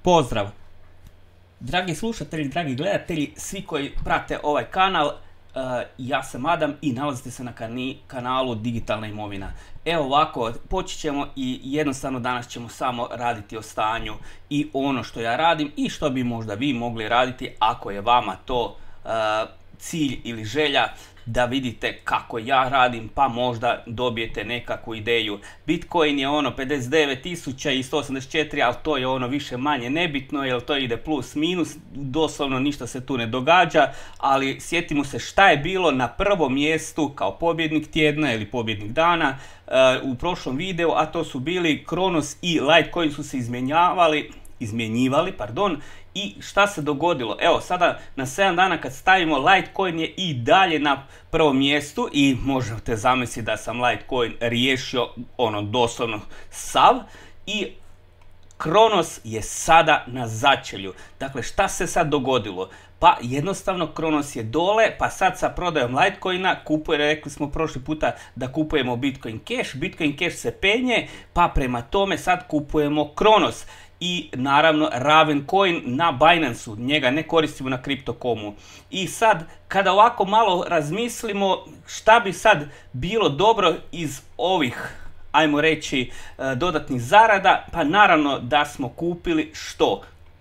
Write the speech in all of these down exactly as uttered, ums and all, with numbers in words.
Pozdrav! Dragi slušatelji, dragi gledatelji, svi koji prate ovaj kanal, uh, ja sam Adam i nalazite se na kanalu Digitalna imovina. Evo ovako, počet ćemo i jednostavno danas ćemo samo raditi o stanju i ono što ja radim i što bi možda vi mogli raditi ako je vama to uh, cilj ili želja da vidite kako ja radim, pa možda dobijete nekakvu ideju. Bitcoin je ono pedeset devet tisuća i sto osamdeset četiri, ali to je ono više manje nebitno, jer to ide plus minus, doslovno ništa se tu ne događa, ali sjetimo se šta je bilo na prvom mjestu kao pobjednik tjedna ili pobjednik dana uh, u prošlom videu, a to su bili Kronos i Litecoin su se izmjenjavali, izmjenjivali, pardon, i šta se dogodilo? Evo sada na sedam dana kad stavimo, Litecoin je i dalje na prvom mjestu i možete zamisliti da sam Litecoin riješio ono doslovno sav i Kronos je sada na začelju. Dakle, šta se sad dogodilo? Pa jednostavno Kronos je dole, pa sad sa prodajom Litecoina kupuje, rekli smo prošli puta da kupujemo Bitcoin Cash, Bitcoin Cash se penje, pa prema tome sad kupujemo Kronos. I naravno Ravencoin na Binance-u, njega ne koristimo na Crypto.comu. I sad kada ovako malo razmislimo šta bi sad bilo dobro iz ovih, ajmo reći, dodatnih zarada, pa naravno da smo kupili što?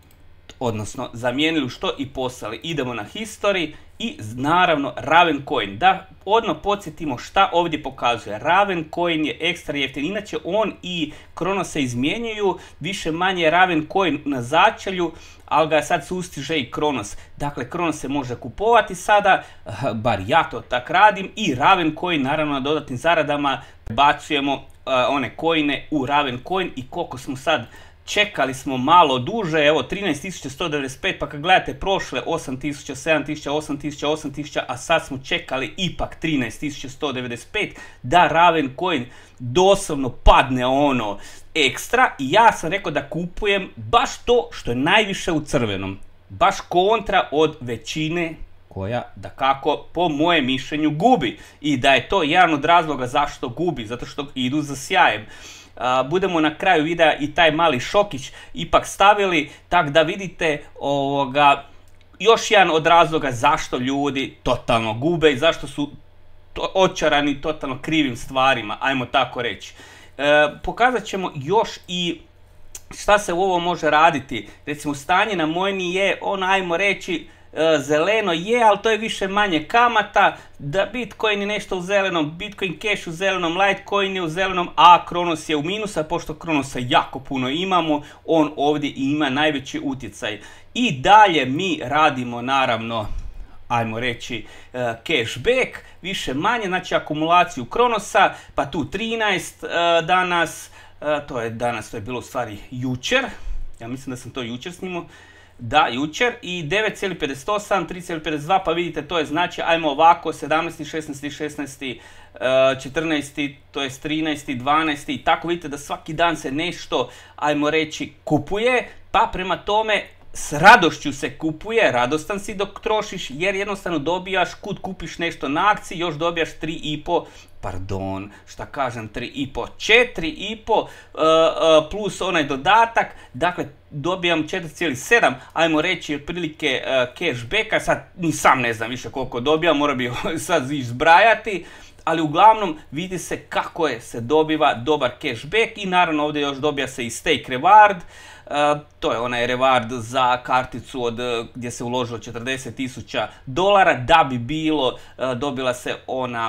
Odnosno zamijenili što i poslali. Idemo na history i naravno Ravencoin. Da odmah podsjetimo šta ovdje pokazuje. Ravencoin je ekstra jeftin. Inače on i Kronos se izmjenjuju. Više manje Ravencoin na začelju, ali ga sad sustiže i Kronos. Dakle, Kronos se može kupovati sada, bar ja to tak radim. I Ravencoin naravno na dodatnim zaradama bacujemo uh, one coine u Ravencoin. I koliko smo sad čekali smo malo duže, evo trinaest tisuća sto devedeset pet, pa kad gledate prošle osam tisuća, sedam tisuća, osam tisuća, osam tisuća, a sad smo čekali ipak trinaest tisuća sto devedeset pet da Ravencoin doslovno padne ono ekstra i ja sam rekao da kupujem baš to što je najviše u crvenom. Baš kontra od većine koja da kako po mojem mišljenju gubi i da je to jedan od razloga zašto gubi, zato što idu za sjajem. Uh, budemo na kraju videa i taj mali šokić ipak stavili, tak da vidite ovoga, još jedan od razloga zašto ljudi totalno gube i zašto su to, očarani totalno krivim stvarima, ajmo tako reći. Uh, pokazat ćemo još i šta se u ovo može raditi. Recimo stanje na mojni je, on ajmo reći, zeleno je, ali to je više manje kamata, da Bitcoin je nešto u zelenom, Bitcoin Cash u zelenom, Litecoin je u zelenom, a Kronos je u minusa, pošto Kronosa jako puno imamo, on ovdje ima najveći utjecaj. I dalje mi radimo naravno, ajmo reći, uh, cashback, više manje, znači akumulaciju Kronosa, pa tu trinaest uh, danas, uh, to je danas, to je bilo u stvari jučer, ja mislim da sam to jučer snimao, da, jučer, i devet zarez pedeset osam, tri zarez pedeset dva, pa vidite to je znači, ajmo ovako, sedamnaesti, šesnaesti, šesnaesti, četrnaesti, to je trinaesti, dvanaesti i tako vidite da svaki dan se nešto, ajmo reći, kupuje, pa prema tome s radošću se kupuje, radostan si dok trošiš jer jednostavno dobijaš, kud kupiš nešto na akciji, još dobijaš tri i po, pardon, šta kažem, tri i po, četiri i po uh, uh, plus onaj dodatak, dakle dobijam četiri zarez sedam, ajmo reći otprilike uh, cashbacka, sad ni sam ne znam više koliko dobijam, mora bi sad izbrajati, ali uglavnom vidi se kako je se dobiva dobar cashback i naravno ovdje još dobija se i stake reward. Uh, to je onaj reward za karticu od, gdje se uložilo četrdeset tisuća dolara da bi bilo, uh, dobila se ona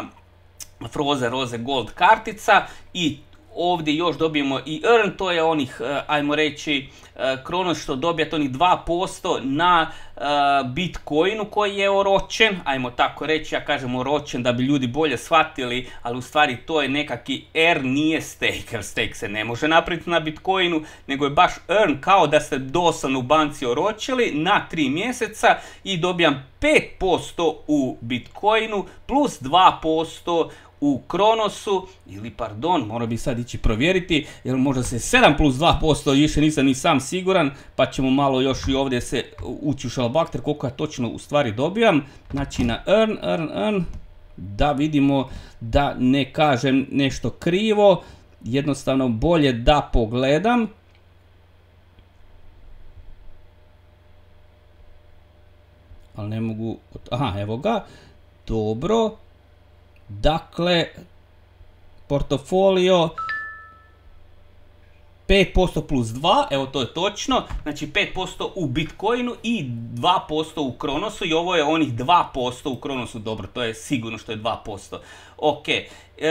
Frozen Rose Gold kartica i ovdje još dobijemo i earn, to je onih, uh, ajmo reći, uh, Kronos što dobijate onih dva posto na uh, Bitcoinu koji je oročen, ajmo tako reći, ja kažem oročen da bi ljudi bolje shvatili, ali u stvari to je nekaki earn, nije stake, jer stake se ne može napraviti na Bitcoinu, nego je baš earn kao da ste doslovno u banci oročili na tri mjeseca i dobijam pet posto u Bitcoinu plus dva posto u Kronosu, ili pardon, morao bi sad ići provjeriti, jer možda se sedam plus dva posto, više nisam ni sam siguran, pa ćemo malo još i ovdje se ući u šalbahter koliko ja točno u stvari dobijam. Znači na earn, earn, earn, da vidimo da ne kažem nešto krivo, jednostavno bolje da pogledam. ali ne mogu, aha, evo ga, dobro, dakle, portofolio, pet posto plus dva, evo to je točno, znači pet posto u Bitcoinu i dva posto u Kronosu i ovo je onih dva posto u Kronosu, dobro, to je sigurno što je dva posto. Ok, e,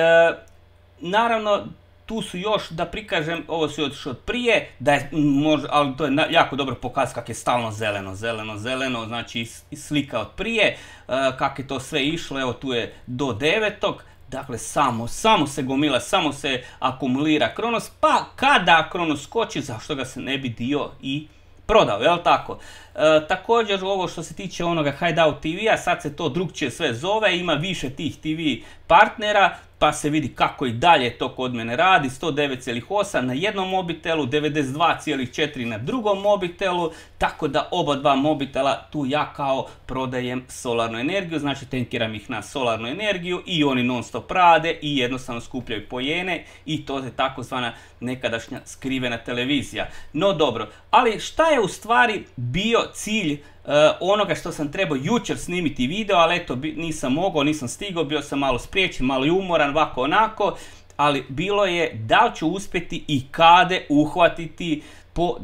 naravno, tu su još, da prikažem, ovo su još od prije, da je, možda, ali to je jako dobro pokazati kako je stalno zeleno, zeleno, zeleno, znači slika od prije, e, kako je to sve išlo, evo tu je do devetog. Dakle, samo, samo se gomila, samo se akumulira Kronos, pa kada Kronos skoči, zašto ga se ne bi dio i prodao, jel tako? E, također, ovo što se tiče onoga Hideout T V-a, sad se to drugčije sve zove, ima više tih T V partnera, pa se vidi kako i dalje to kod mene radi, sto devet zarez osam na jednom mobitelu, devedeset dva zarez četiri na drugom mobitelu, tako da oba dva mobitela tu ja kao prodajem solarnu energiju, znači tenkiram ih na solarnu energiju i oni non stop rade i jednostavno skupljaju pojene i to je takozvana nekadašnja skrivena televizija. No dobro, ali šta je u stvari bio cilj Uh, onoga što sam trebao jučer snimiti video, ali eto nisam mogao, nisam stigao, bio sam malo spriječen, malo i umoran, ovako onako, ali bilo je da li ću uspjeti i kade uhvatiti po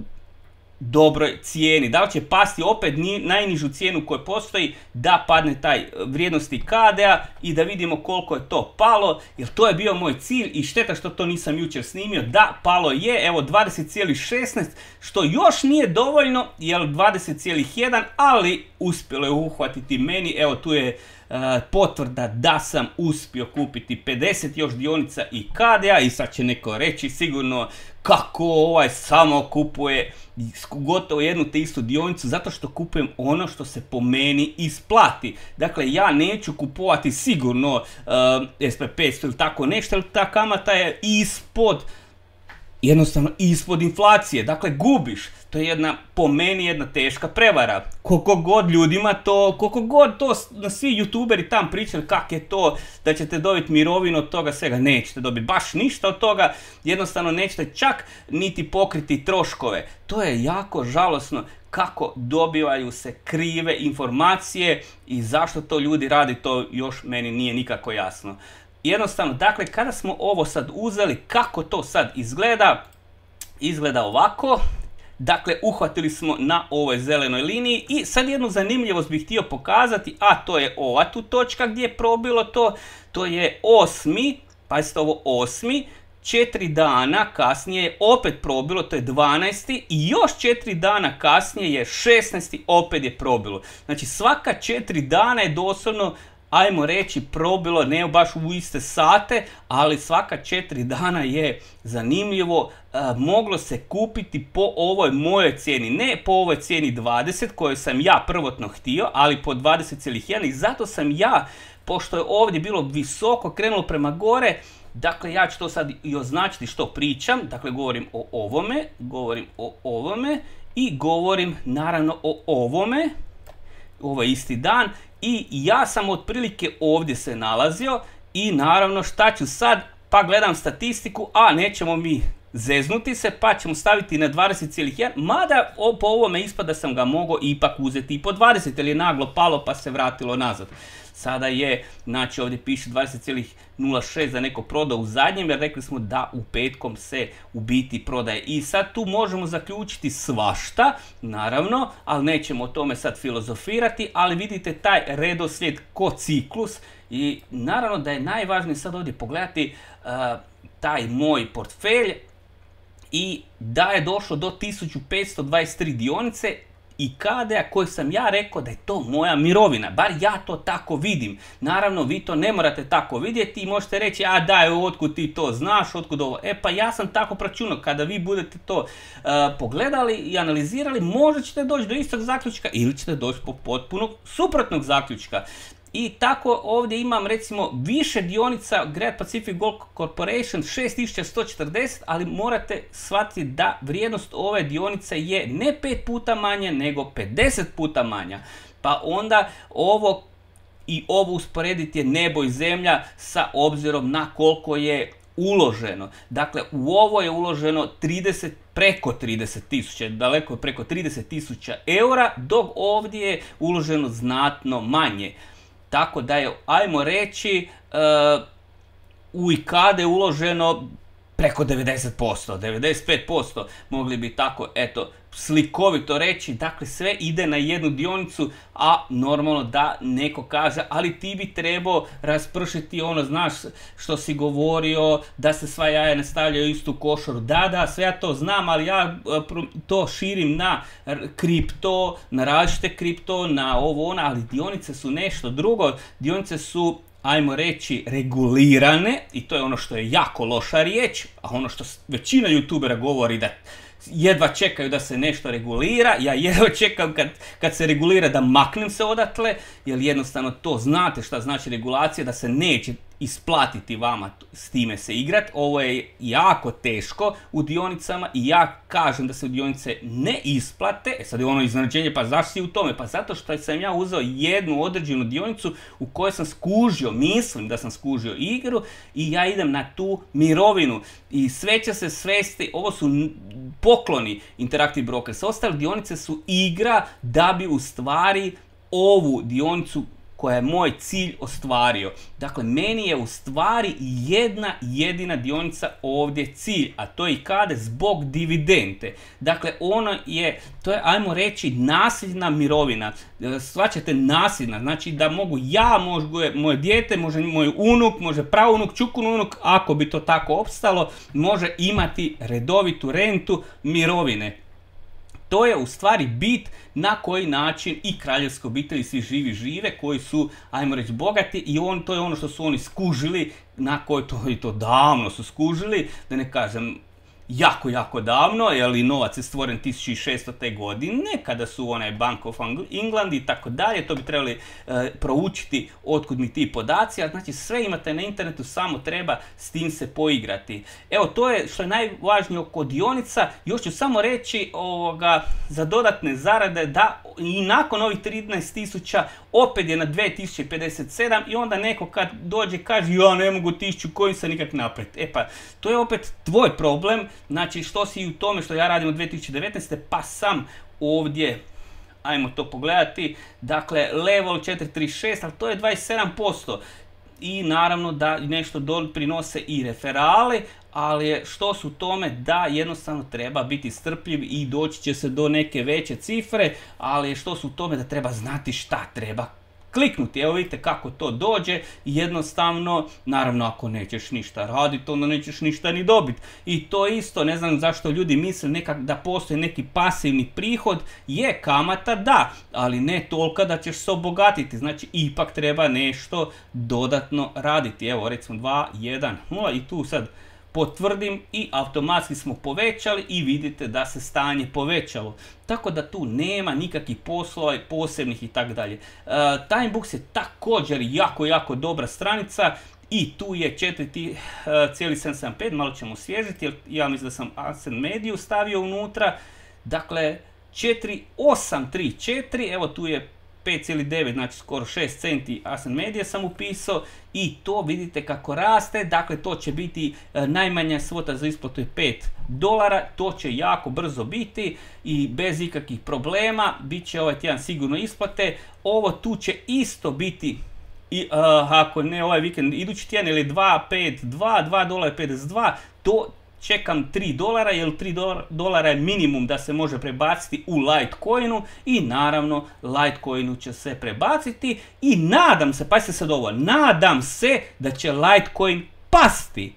dobroj cijeni, da li će pasti opet najnižu cijenu koja postoji, da padne taj vrijednosti kadea i da vidimo koliko je to palo, jer to je bio moj cilj i šteta što to nisam jučer snimio. Da, palo je, evo dvadeset zarez šesnaest, što još nije dovoljno, jer dvadeset zarez jedan, ali uspjelo je uhvatiti meni, evo tu je uh, potvrda da sam uspio kupiti pedeset još dionica i kadea i sad će neko reći sigurno kako ovaj samo kupuje gotovo jednu te istu dionicu, zato što kupujem ono što se po meni isplati. Dakle, ja neću kupovati sigurno uh, S P petsto ili tako nešto, jer ta kamata je ispod, jednostavno ispod inflacije, dakle gubiš. To je jedna, po meni, jedna teška prevara. Koliko god ljudima to, koliko god to svi youtuberi tam pričali kak je to, da ćete dobiti mirovinu od toga svega, nećete dobiti baš ništa od toga, jednostavno nećete čak niti pokriti troškove. To je jako žalosno kako dobivaju se krive informacije i zašto to ljudi radi, to još meni nije nikako jasno. Jednostavno, dakle, kada smo ovo sad uzeli, kako to sad izgleda, izgleda ovako. Dakle, uhvatili smo na ovoj zelenoj liniji i sad jednu zanimljivost bih htio pokazati, a to je ova tu točka gdje je probilo to, to je osmi, pazite ovo osmi, četiri dana kasnije je opet probilo, to je dvanaesti i još četiri dana kasnije je šesnaesti, opet je probilo. Znači svaka četiri dana je doslovno, ajmo reći, probilo, ne baš u iste sate, ali svaka četiri dana je zanimljivo, e, moglo se kupiti po ovoj mojoj cijeni, ne po ovoj cijeni dvadeset koju sam ja prvotno htio, ali po dvadeset zarez jedan i zato sam ja, pošto je ovdje bilo visoko, krenulo prema gore, dakle ja ću to sad i označiti što pričam, dakle govorim o ovome, govorim o ovome i govorim naravno o ovome, ovo je isti dan. I ja sam otprilike ovdje se nalazio i naravno šta ću sad, pa gledam statistiku, a nećemo mi zeznuti se, pa ćemo staviti na dvadeset zarez jedan, mada po ovome ispada sam ga mogao ipak uzeti i po dvadeset, jer je naglo palo pa se vratilo nazad. Sada je, znači ovdje piše dvadeset zarez nula šest za neko prodao u zadnjem, jer rekli smo da u petkom se u biti prodaje. I sad tu možemo zaključiti svašta, naravno, ali nećemo o tome sad filozofirati, ali vidite taj redoslijed ko ciklus i naravno da je najvažnije sad ovdje pogledati uh, taj moj portfelj i da je došlo do tisuću petsto dvadeset tri dionice i kadea koji sam ja rekao da je to moja mirovina, bar ja to tako vidim. Naravno, vi to ne morate tako vidjeti i možete reći, a daj, otkud ti to znaš, otkud ovo. E pa ja sam tako računao, kada vi budete to uh, pogledali i analizirali, možda ćete doći do istog zaključka ili ćete doći po potpuno suprotnog zaključka. I tako ovdje imam recimo više dionica Great Pacific Gold Corporation šest tisuća sto četrdeset, ali morate shvatiti da vrijednost ove dionice je ne pet puta manja nego pedeset puta manja. Pa onda ovo i ovo usporediti je nebo i zemlja sa obzirom na koliko je uloženo. Dakle, u ovo je uloženo trideset preko trideset tisuća, daleko preko trideset tisuća eura, dok ovdje je uloženo znatno manje. Tako da je, ajmo reći, uh, u I K A D je uloženo preko devedeset posto, devedeset pet posto, mogli bi tako, eto, slikovito reći. Dakle, sve ide na jednu dionicu, a normalno da neko kaže, ali ti bi trebao raspršiti ono, znaš što si govorio, da se sva jaja ne stavljaju u istu košaru. Da, da, sve ja to znam, ali ja to širim na kripto, na različite kripto, na ovo ono, ali dionice su nešto drugo. Dionice su, ajmo reći, regulirane, i to je ono što je jako loša riječ, a ono što većina youtubera govori da jedva čekaju da se nešto regulira. Ja jedva čekam kad, kad se regulira da maknem se odatle, jer jednostavno to znate šta znači regulacija, da se neće isplatiti vama s time se igrat. Ovo je jako teško u dionicama i ja kažem da se u dionice ne isplate. E sad je ono iznenađenje, pa zašto si u tome? Pa zato što sam ja uzeo jednu određenu dionicu u kojoj sam skužio, mislim da sam skužio igru, i ja idem na tu mirovinu. I sve će se svesti, ovo su pokloni Interactive Brokers. Ostale dionice su igra da bi u stvari ovu dionicu koja je moj cilj ostvario. Dakle, meni je u stvari jedna jedina dionica ovdje cilj, a to je I K A D zbog dividende. Dakle, ono je, to je, ajmo reći, nasljedna mirovina. Shvaćate, nasljedna, znači da mogu ja, može moje dijete, može moj unuk, može praunuk, čukun unuk, ako bi to tako opstalo, može imati redovitu rentu mirovine. To je u stvari bit na koji način i kraljevske obitelji svi živi žive, koji su, ajmo reći, bogati, i on, to je ono što su oni skužili, na koji to, i to davno su skužili, da ne kažem jako, jako davno, jer novac je stvoren tisuću šeststote. godine, kada su onaj Bank of England i tako dalje, to bi trebali e, proučiti otkud mi ti podaci, a znači sve imate na internetu, samo treba s tim se poigrati. Evo, to je što je najvažnije oko dionica. Još ću samo reći ovoga, za dodatne zarade, da i nakon ovih trinaest tisuća opet je na dvije tisuće pedeset sedam, i onda neko kad dođe kaže ja ne mogu tisuću koji se nikak napraviti. E pa, to je opet tvoj problem. Znači, što si u tome što ja radim od dvije tisuće devetnaeste. pa sam ovdje, ajmo to pogledati, dakle level četiristo trideset šest, ali to je dvadeset sedam posto. I naravno da nešto doprinose i referali, ali je što su u tome da jednostavno treba biti strpljiv i doći će se do neke veće cifre, ali što su u tome da treba znati šta treba kliknuti. Evo vidite kako to dođe, jednostavno, naravno ako nećeš ništa raditi, onda nećeš ništa ni dobiti. I to isto, ne znam zašto ljudi misle nekak da postoji neki pasivni prihod, je kamata da, ali ne tolika da ćeš se obogatiti, znači ipak treba nešto dodatno raditi. Evo recimo dva, jedan, nula i tu sad potvrdim i automatski smo povećali i vidite da se stanje povećalo. Tako da tu nema nikakvih poslova posebnih i tako dalje. Timebooks je također jako, jako dobra stranica i tu je četiri zarez sedam pet, malo ćemo osvježiti jer ja mislim da sam Ascend Mediju stavio unutra. Dakle, četiri osam tri četiri, evo tu je pet zarez devet, znači skoro šest centi Ascend Media sam upisao i to vidite kako raste. Dakle, to će biti e, najmanja svota za isplatu je pet dolara, to će jako brzo biti i bez ikakvih problema, bit će ovaj tjedan sigurno isplate. Ovo tu će isto biti i uh, ako ne ovaj vikend, idući tjedan ili dva pet dva, dva dolara pedeset dva, to čekam tri dolara, jer tri dolara je minimum da se može prebaciti u Litecoinu i naravno Litecoinu će se prebaciti i nadam se, pazite sad ovo, nadam se da će Litecoin pasti.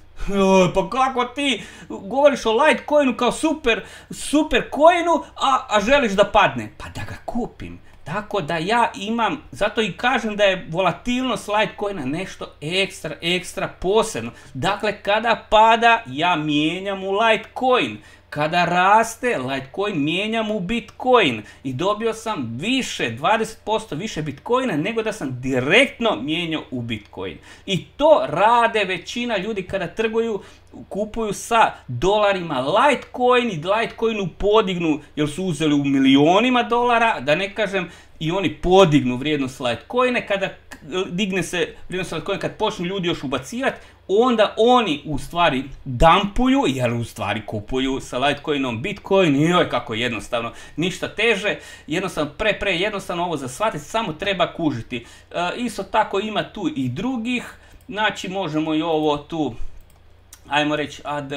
Pa kako ti govoriš o Litecoinu kao super, super coinu, a, a želiš da padne? Pa da ga kupim. Tako da ja imam, zato i kažem da je volatilnost Litecoina nešto ekstra, ekstra posebno. Dakle, kada pada, ja mijenjam u Litecoin. Kada raste, Litecoin mijenjam u Bitcoin. I dobio sam više, dvadeset posto više Bitcoina nego da sam direktno mijenjao u Bitcoin. I to rade većina ljudi kada trguju kupuju sa dolarima Litecoin i Litecoinu podignu, jer su uzeli u milionima dolara, da ne kažem, i oni podignu vrijednost Litecoine, kada digne se vrijednost Litecoine, kad počnu ljudi još ubacivati, onda oni u stvari dumpuju, jer u stvari kupuju sa Litecoinom Bitcoin, i joj kako jednostavno, ništa teže, jednostavno pre pre jednostavno ovo za shvatiti, samo treba kužiti. E, isto tako ima tu i drugih, znači možemo i ovo tu, ajmo reći ad,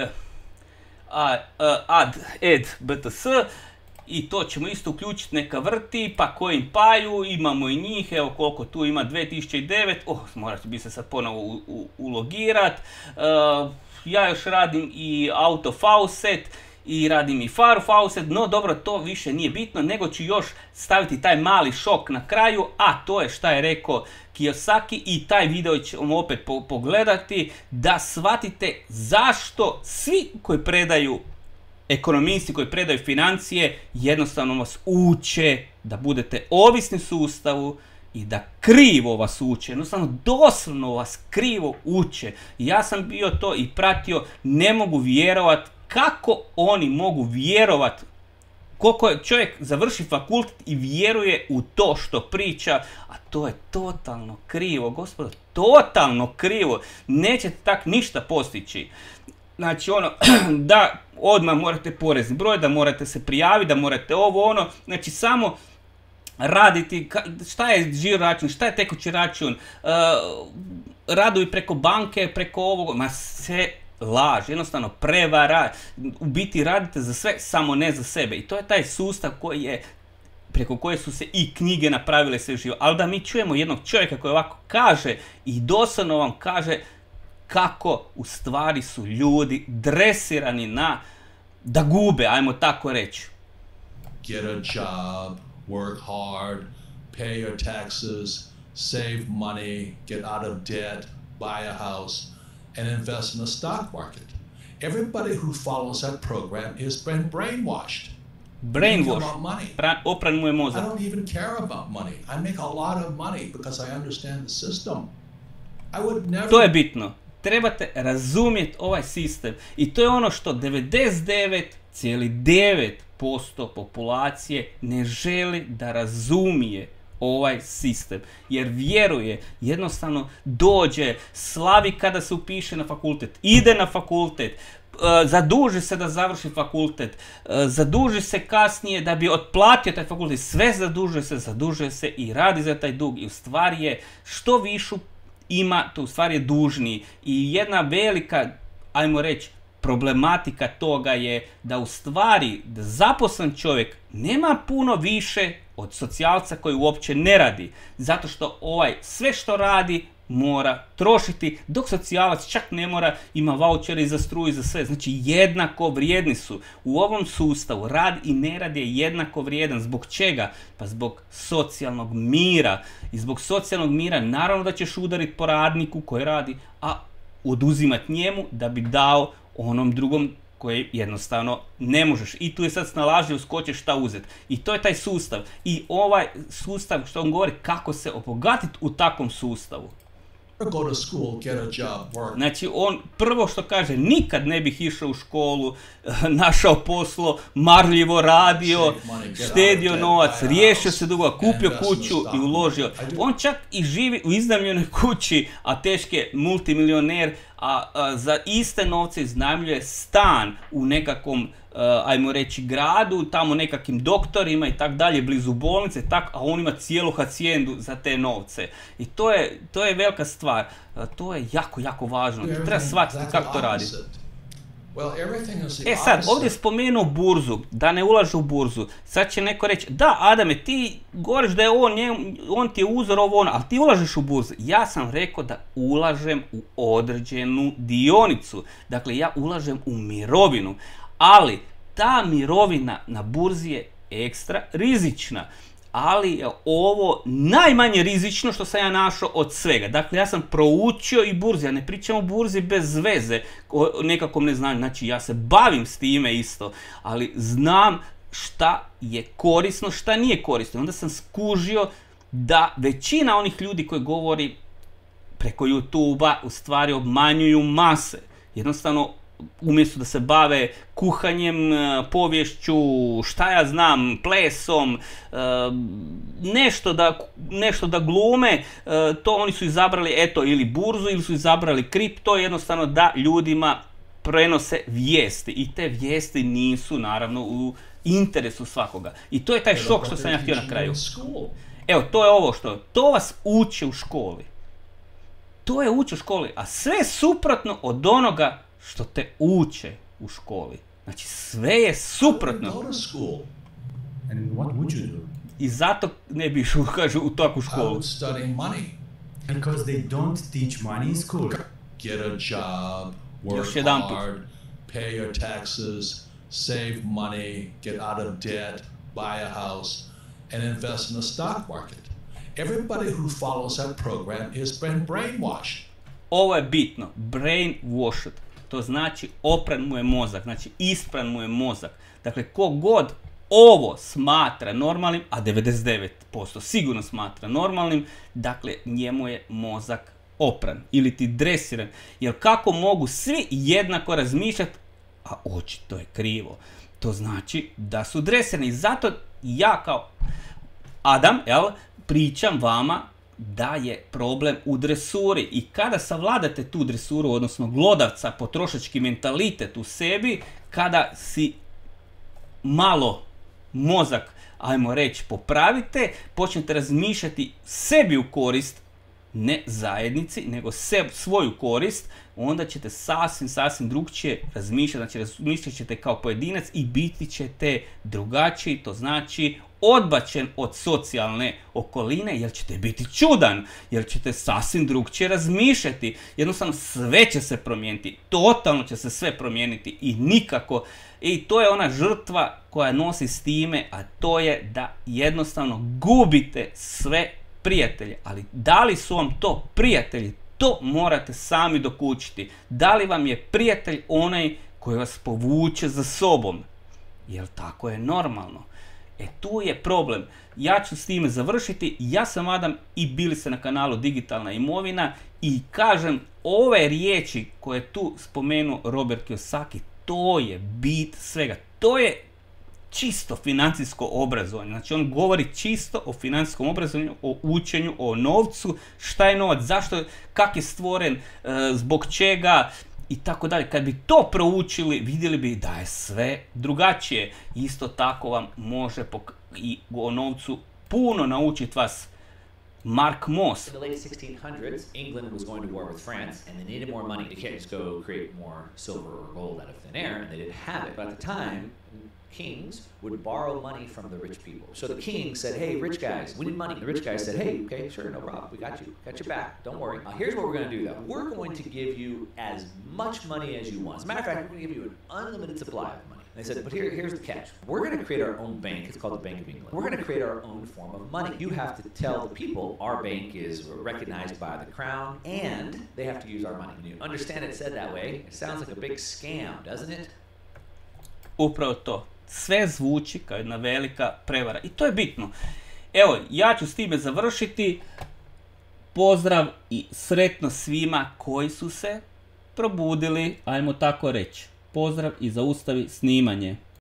ad, ad ed bts, i to ćemo isto uključiti, neka vrti, pa coin paju, imamo i njih, evo koliko tu ima, dvije tisuće devet, oh, morat bi se sad ponovo u, u, ulogirat. Uh, ja još radim i auto faucet, i radim i far faucet, no dobro, to više nije bitno, nego ću još staviti taj mali šok na kraju, a to je šta je rekao Kiyosaki, i taj video ćemo opet po pogledati, da shvatite zašto svi koji predaju, ekonomisti koji predaju financije, jednostavno vas uče da budete ovisni sustavu i da krivo vas uče, jednostavno doslovno vas krivo uče. Ja sam bio to i pratio, ne mogu vjerovat kako oni mogu vjerovat, koliko je čovjek završi fakultet i vjeruje u to što priča, a to je totalno krivo, gospodo, totalno krivo, nećete tak ništa postići. Znači ono, da odmah morate porezni broj, da morate se prijaviti, da morate ovo ono, znači samo raditi, šta je žiro račun, šta je tekući račun, uh, radovi preko banke, preko ovog, ma sve laž, jednostavno prevara, u biti radite za sve, samo ne za sebe, i to je taj sustav koji je, preko koje su se i knjige napravile sve živo, ali da mi čujemo jednog čovjeka koji ovako kaže i doslovno vam kaže kako u stvari su ljudi dresirani na da gube, ajmo tako reći. Get a job, work hard, pay your taxes, save money, get out of debt, buy a house, and invest in the stock market. Everybody who follows that program is been brainwashed. Brainwash. Opran mu je mozak. I don't even care about money. I make a lot of money because I understand the system. I would never... To je bitno. Trebate razumjeti ovaj sistem, i to je ono što devedeset devet zarez devet posto populacije ne želi da razumije ovaj sistem, jer vjeruje, jednostavno dođe, slavi kada se upiše na fakultet, ide na fakultet, zaduži se da završi fakultet, zaduži se kasnije da bi otplatio taj fakultet, sve zadužuje se, zadužuje se i radi za taj dug, i u stvari je što višu ima, to u stvari je dužniji. I jedna velika, ajmo reći, problematika toga je da u stvari da zaposlen čovjek nema puno više od socijalca koji uopće ne radi, zato što ovaj sve što radi mora trošiti, dok socijalac čak ne mora, ima vaučeri za struju i za sve. Znači jednako vrijedni su. U ovom sustavu rad i nerad je jednako vrijedan. Zbog čega? Pa zbog socijalnog mira. I zbog socijalnog mira naravno da ćeš udariti po radniku koji radi, a oduzimati njemu da bi dao onom drugom koji jednostavno ne možeš. I tu je sad snalažljiv ko će šta uzeti. I to je taj sustav. I ovaj sustav, što on govori, kako se obogatiti u takvom sustavu. Go to school, get a job, work. Znači on prvo što kaže, nikad ne bih išao u školu, našao poslo, marljivo radio, štedio novac, riješio se dugo, kupio kuću i uložio. On čak i živi u iznajmljenoj kući, a teški multimilioner, a, a za iste novce iznajmljuje stan u nekakvom, Uh, ajmo reći, gradu, tamo nekakvim doktorima i tak dalje, blizu bolnice, tak, a on ima cijelu hacijendu za te novce. I to je, to je velika stvar. Uh, to je jako, jako važno. Treba shvatiti kako to radi. E sad, ovdje je spomenuo burzu, da ne ulaže u burzu. Sad će neko reći, da Adame, ti govoriš da je on, on ti je uzor ovo ono, ali ti ulažeš u burzu. Ja sam rekao da ulažem u određenu dionicu. Dakle, ja ulažem u mirovinu. Ali ta mirovina na burzi je ekstra rizična, ali je ovo najmanje rizično što sam ja našao od svega. Dakle, ja sam proučio i burzi, ja ne pričam o burzi bez veze, o nekakvom neznanju, znači ja se bavim s time isto, ali znam šta je korisno, šta nije korisno. Onda sam skužio da većina onih ljudi koji govori preko YouTube-a u stvari obmanjuju mase. Jednostavno umjesto da se bave kuhanjem, poviješću, šta ja znam, plesom, nešto da, nešto da glume, to oni su izabrali eto ili burzu ili su izabrali kripto, jednostavno da ljudima prenose vijesti i te vijesti nisu naravno u interesu svakoga. I to je taj šok što sam ja htio na kraju. Evo, to je ovo što, to vas uče u školi. To je uče u školi, a sve suprotno od onoga što te uče u školi. Znači sve je suprotno. I zato ne bi išao, kažu, u takvu školu. Because they don't teach money in school. Get a job, work hard, pay your taxes, save money, get out of debt, buy a house, and invest in the stock market. Everybody who follows that program has been brainwashed. Ovo je bitno, brainwashed. To znači opran mu je mozak, znači ispran mu je mozak. Dakle, ko god ovo smatra normalnim, a devedeset devet posto sigurno smatra normalnim, dakle, njemu je mozak opran ili ti dresiran. Jer kako mogu svi jednako razmišljati, a očito je krivo. To znači da su dresirani. Zato ja kao Adam, jel, pričam vama da je problem u dresuri. I kada savladate tu dresuru, odnosno glodavca, potrošački mentalitet u sebi, kada si malo mozak, ajmo reći, popravite, počnete razmišljati sebi u korist, ne zajednici, nego seb, svoju korist, onda ćete sasvim, sasvim drugčije razmišljati, znači razmišljat ćete kao pojedinac i biti ćete drugačiji, to znači odbačen od socijalne okoline, jer ćete biti čudan, jer ćete sasvim drugčije razmišljati, jednostavno sve će se promijeniti, totalno će se sve promijeniti i nikako, i to je ona žrtva koja nosi s time, a to je da jednostavno gubite sve prijatelje, ali da li su vam to prijatelji, to morate sami dokučiti. Da li vam je prijatelj onaj koji vas povuče za sobom, jer tako je normalno. E tu je problem. Ja ću s time završiti. Ja sam Adam i bili ste na kanalu Digitalna imovina i kažem, ove riječi koje tu spomenu Robert Kiyosaki, to je bit svega. To je čisto financijsko obrazovanje. Znači on govori čisto o financijskom obrazovanju, o učenju, o novcu, šta je novac, zašto, kak je stvoren, zbog čega i tako dalje. Kad bi to proučili, vidjeli bi da je sve drugačije. Isto tako vam može i o novcu puno naučiti vas Mark Moss. In the late sixteen hundreds, England was going to war with France, and they needed more money. You can't just go create more silver or gold out of thin air, and they didn't have it. But at the time, kings would borrow money from the rich people. So the king said, hey, rich guys, we need money. The rich guys said, hey, okay, sure, no problem. We got you. Got your back. Don't worry. Uh, here's what we're going to do, though. We're going to give you as much money as you want. As a matter of fact, we're going to give you an unlimited supply of money. And they said, but here, here's the catch. We're going to create our own bank. It's called the Bank of England. We're going to create our own form of money. You have to tell the people our bank is recognized by the crown, and they have to use our money. When you understand it said that way, it sounds like a big scam, doesn't it? Upravo to. Sve zvuči kao jedna velika prevara. I to je bitno. Evo, ja ću s time završiti. Pozdrav i sretno svima koji su se probudili, ajmo tako reći. Pozdrav i zaustavi snimanje.